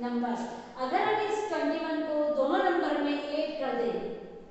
Number. अगर हम इस 21 को दोनों नंबर में ऐड कर दें,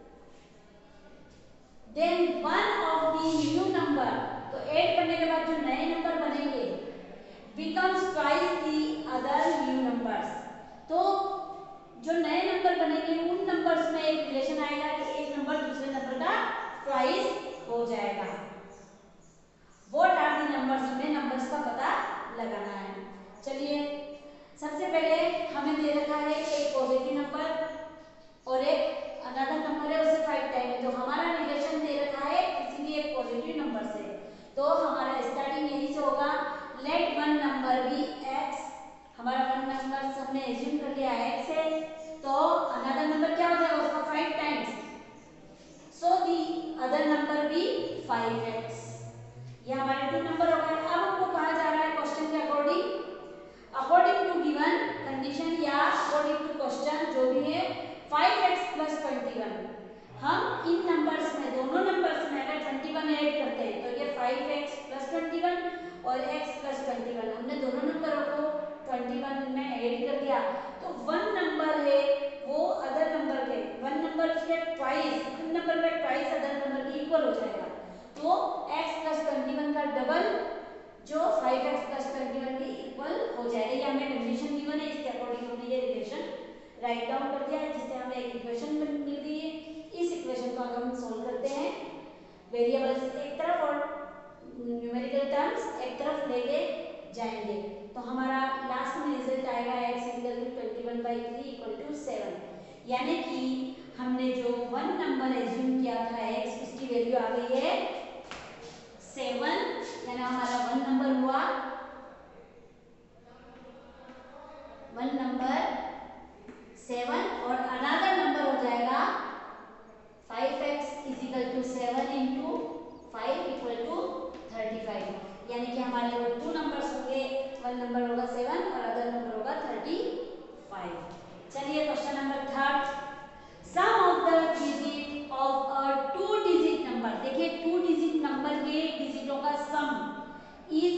then one of the new number, तो ऐड करने के बाद जो नए नंबर बनेंगे becomes twice the other new numbers. तो जो नए नंबर बनेंगे उन नंबर्स में एक रिलेशन आएगा कि एक नंबर दूसरे नंबर का ट्वाइस हो जाएगा। व्हाट आर द नंबर्स, हमें नंबर्स का पता लगाना है। चलिए सबसे पहले हमें दे रखा है एक पॉजिटिव नंबर और एक अनदर नंबर है उससे 5 टाइम है, तो हमारा रिलेशन दे रखा है किसी भी एक पॉजिटिव नंबर से, तो हमारा स्टार्टिंग यहीं से होगा। Let one number be x, हमारा वन नंबर सब में एज्यूम कर लिया x है, तो अनदर नंबर क्या हो जाएगा उसका 5 times, so the other number be 5x। ये हमारे टू नंबर हो गए। अब हमको कहा जा रहा है क्वेश्चन के अकॉर्डिंग टू गिवन कंडीशन या अकॉर्डिंग टू क्वेश्चन जो भी है 5x प्लस 21, हम इन नंबर्स में दोनों नंबर्स में अगर 21 ऐड करते हैं तो ये 5x प्लस 21 और x प्लस 21, हमने दोनों नंबरों को 21 में ऐड कर दिया, तो वन नंबर है वो अदर नंबर के वन नंबर के ट्वाइस, इन नंबर पे ट्वाइस अदर नंबर के इक्वल हो जाएगा, तो x प्लस 21 का डबल जो 5x प्लस 21 के इक्वल हो जाएगा। ये हमें कंडीशन गिवन है, इसके अकॉर्डिंग हमने ये रिलेशन राइट डाउन कर दिया है, जिससे हमें एक इक्वेशन मिल गई है। इस इक्वेशन को अगर हम सोल्व करते हैं, वेरिएबल्स एक तरफ और न्यूमेरिकल टर्म्स एक तरफ लेके जाएंगे, तो हमारा लास्ट में रिजल्ट आएगा x = 21/3 = 7, यानी कि हमने जो वन नंबर एज्यूम किया था x, उसकी वैल्यू आ गई है 7, यानी हमारा वन नंबर हुआ वन नंबर 7 और अनदर नंबर हो जाएगा 5x = 7 × 5 = 35, यानी कि हमारे वो टू नंबर्स होंगे, वन नंबर होगा 7 और अदर नंबर होगा 35। चलिए question number 3, sum of the digit of a two digit number. देखिए टू डिजिट नंबर के डिजिटों का सम इज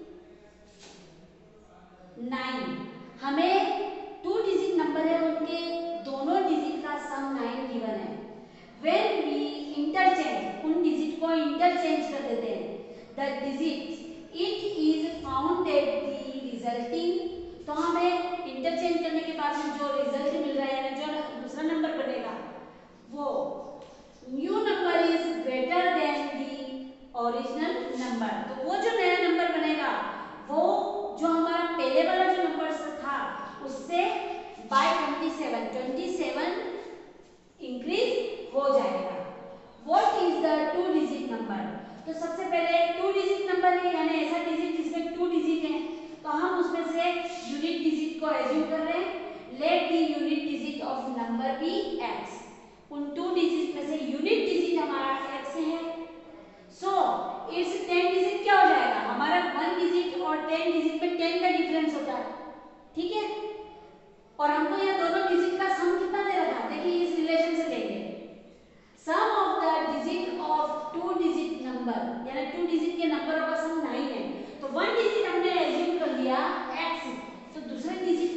9। हमें टू डिजिट नंबर है उनके दोनों डिजिट का सम 9 गिवन है। व्हेन वी इंटरचेंज, उन डिजिट को इंटरचेंज कर देते हैं, the digit it is found that the resulting, तो हमें इंटरचेंज करने के बाद में जो रिजल्ट मिल रहा है यानी जो दूसरा नंबर बनेगा वो new number is greater than the original number, तो वो जो नया नंबर बनेगा वो जो हमारा पहले वाला जो नंबर था उससे बाय 27 इंक्रीज हो जाएगा। What is the two digit number, तो सबसे पहले टू डिजिट नंबर है यानी ऐसा डिजिट जिसमें टू डिजिट है, तो हम उसमें से यूनिट डिजिट को एज्यूम कर रहे हैं। Let the unit digit of number be x, उन टू डिजिट में से यूनिट डिजिट हमारा x है, सो इट्स 10 डिजिट क्या हो जाएगा, हमारा 1 डिजिट और 10 डिजिट में 10 का डिफरेंस होता है, ठीक है, और हमको यहाँ दोनों डिजिट का सम कितना दे रखा है, देखिए इस रिलेशन से लेंगे, sum of the digit of two digit number, यानी टू डिजिट के नंबरों का सम 9 है, तो 1 डिजिट हमने एज्यूम कर लिया x, तो दूसरा डिजिट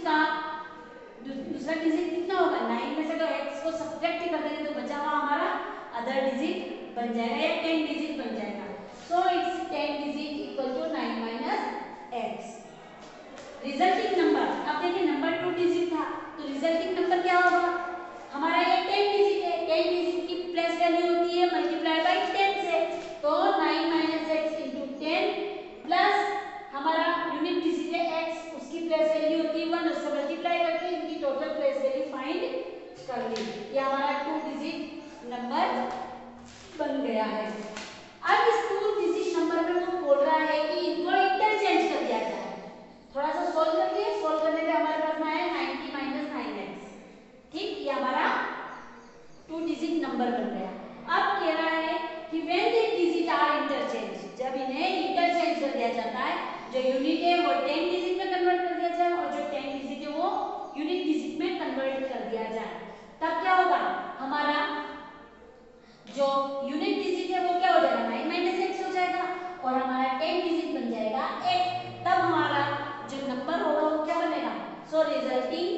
कितना होगा 9 में से अगर x को सब्ट्रैक्ट कर देंगे तो बचा हुआ हमारा अदर डिजिट बन जाएगा या 10 डिजिट बन जाएगा, so it's 10 digit = 9 - x। Resulting number, अब देखिए नंबर टू डिजिट था तो रिजल्टिंग नंबर क्या होगा, हमारा ये 10 डिजिट है, 10 डिजिट की प्लस वैल्यू होती है मल्टीप्लाई बाय 10 से, तो 9 - x × 10 प्लस हमारा यूनिट डिजिट है x, उसकी प्लस वैल्यू होती है 1, उससे मल्टीप्लाई करके इनकी टोटल प्लस वैल्यू फाइंड कर ली, ये हमारा टू डिजिट नंबर बन गया है। अब इस टू डिजिट नंबर में वो बोल रहा है कि इनको इंटरचेंज कर दिया जाए, थोड़ा सा सोल्व करते हैं, सोल्व करने पे हमारे पास में आया 90 - 9x, ठीक, ये हमारा टू डिजिट नंबर बन गया। अब कह रहा है कि when the digit are interchange, जब इन्हें इंटरचेंज कर दिया जाता है, जो यूनिट है वो 10 डिजिट में कन्वर्ट कर दिया जाए और जो 10 डिजिट है वो यूनिट डिजिट में कन्वर्ट कर दिया जाए, तब क्या होगा, हमारा जो यूनिट डिजिट है वो क्या हो जाएगा 9 - x हो जाएगा और हमारा 10 डिजिट बन जाएगा x, तब हमारा जो नंबर होगा वो क्या बनेगा, सो रिजल्टिंग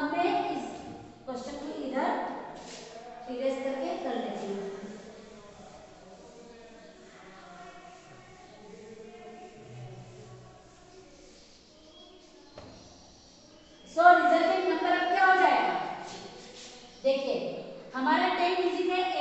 अब मैं इस क्वेश्चन को इधर इरेज करके कर लेती हूँ। सो रिजल्टेंट नंबर अब क्या हो जाएगा, देखिए हमारा 10 डिजिट है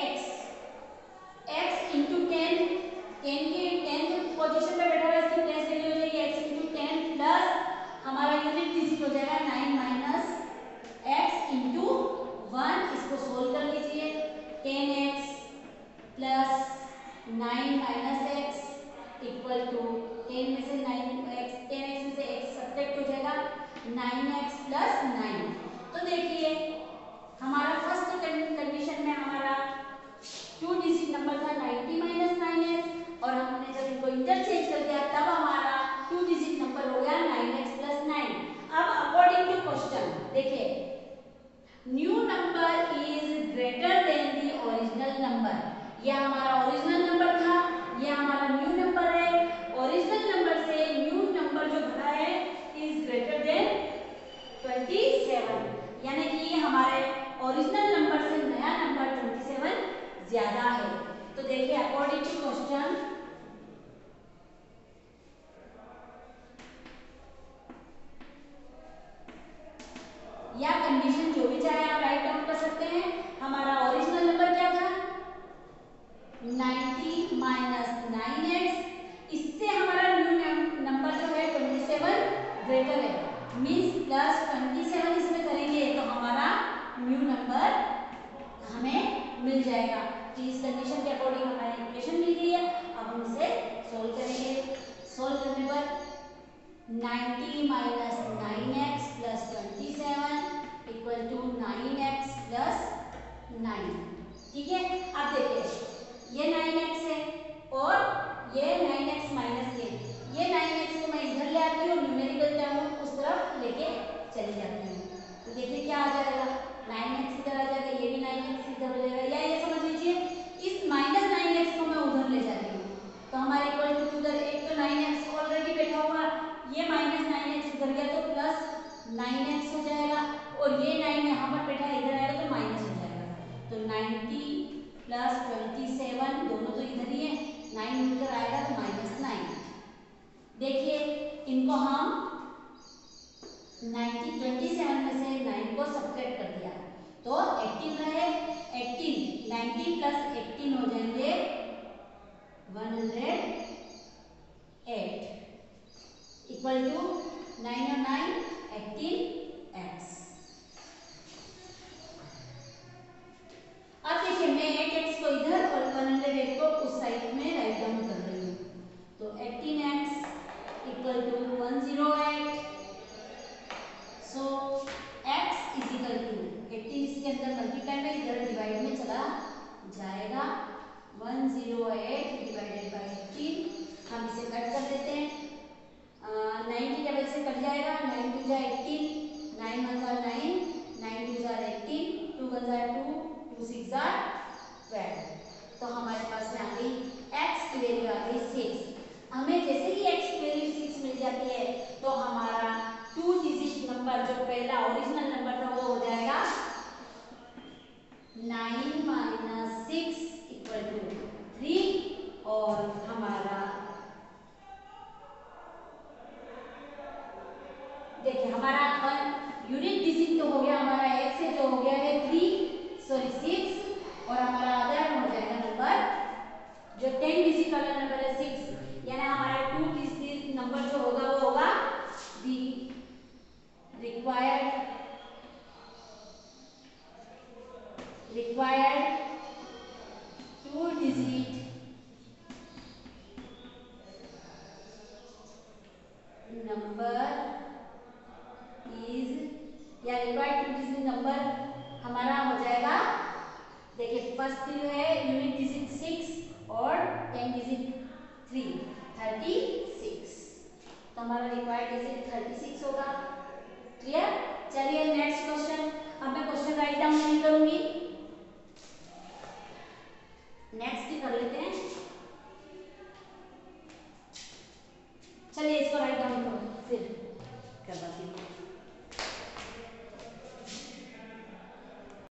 x इंटू 10, 10 की 10th पोजीशन पे बैठा हुआ है, इसकी प्लेस वैल्यू हो जाएगी x इंटू 10 प्लस हमारा यूनिट डिजिट हो जाएगा 9 माइनस x इंटू 1, इसको सोल्व कर लीजिए 10x plus 9 minus x equal to 10 में से 9x 10x में से x सब्ट्रैक्ट हो जाएगा 9x प्लस 9। तो देखिए हमारा फर्स्ट कंडीशन में हमारा 2 डिजिट नंबर था 90 माइनस 9x और हमने जब इनको इंटरचेंज कर दिया तब हमारा 2 डिजिट नंबर हो गया 9x प्लस 9। अब अकॉर्डिंग टू क्वेश्चन देखिए new number is greater than the original number, यह हमारा ओरिजिनल नंबर था, यह हमारा न्यू नंबर है, ओरिजिनल नंबर से न्यू नंबर जो बड़ा है इज ग्रेटर देन 27, यानी कि हमारे ओरिजिनल नंबर से नया नंबर 27 ज्यादा है। तो देखिए अकॉर्डिंग टू क्वेश्चन या कंडीशन जो भी चाहे आप राइट डाउन कर सकते हैं। हमारा ओरिजिनल नंबर क्या था 90 माइनस 9x, इससे हमारा न्यू नंबर जो है 27 ग्रेटर है, मींस प्लस 27 इसमें करेंगे तो हमारा न्यू नंबर हमें मिल जाएगा। तो इस कंडीशन के अकॉर्डिंग हमारी इक्वेशन मिल गई है। अब हम इसे सोल्व करेंगे। सोल्व करने पर 90 minus 9x plus 27 equal to 9x plus 9, ठीक है। अब देखिए ये 9x है और ये 9x माइनस ये 9x को मैं इधर ले आती हूँ और न्यूमेरिकल टर्म उस तरफ लेके चली जाती हूँ। तो देखिए क्या आ जाएगा 9x इधर आ जाएगा, ये भी 9x इधर हो जाएगा, या ये समझ लीजिए इस माइनस 9x को मैं उधर ले जाती हूँ तो हमारे इक्वल टू उधर एक तो 9x ऑलरेडी बैठा हुआ, ये माइनस 9x उधर गया तो प्लस 9x हो जाएगा और ये 9 यहाँ पर बैठा है इधर आएगा तो माइनस हो जाएगा। तो 90 प्लस 27 दोनों तो इधर ही है, 9 उधर आएगा तो माइनस 9। देखिए इनको हम 27 में से 9 को सब्ट्रैक्ट कर दिया तो 18 रहे, 18 90 प्लस 18 हो जाएंगे 108 इक्वल टू 9 और 9 18x। अब देखिए मैं 8x को इधर और 108 को उस साइड में राइट डाउन कर रही हूँ तो 18x equal to 108। So x is equal to 18 इसके अंदर मल्टीप्लाई में इधर डिवाइड में चला जाएगा 108 डिवाइडेड बाय 18। हम इसे कट कर देते हैं, 9 की टेबल से कट जाएगा, 9 2 जा 18, 9 1 जा 9, 9 2 जा 18, 2 1 जा 2, 2 6 जा 12। तो हमारे पास में आ गई x की वैल्यू आ गई 6। हमें जैसे ही x की वैल्यू 6 मिल जाती है तो हमारा 2 डिजिट नंबर जो पहला ओरिजिनल नंबर था वो हो जाएगा 9 माइनस 6 इक्वल टू 3 और हमारा देखिए हमारा यूनिट डिजिट तो हो गया हमारा x से जो हो गया है 6 और हमारा अदर हो जाएगा नंबर जो 10 डिजिट वाला नंबर है 6, यानी हमारा 2 डिजिट नंबर जो होगा वो होगा दी required 2 digit number is या required 2 digit number हमारा हो जाएगा। देखिए फर्स्ट जो है यूनिट डिजिट 6 और 10 डिजिट 3 36, तो हमारा रिक्वायर्ड डिजिट 36 होगा। क्लियर। चलिए नेक्स्ट क्वेश्चन। अब मैं क्वेश्चन राइट डाउन नहीं करूंगी, नेक्स्ट ही कर लेते हैं। चलिए इसको राइट डाउन करो फिर करवाती हूँ।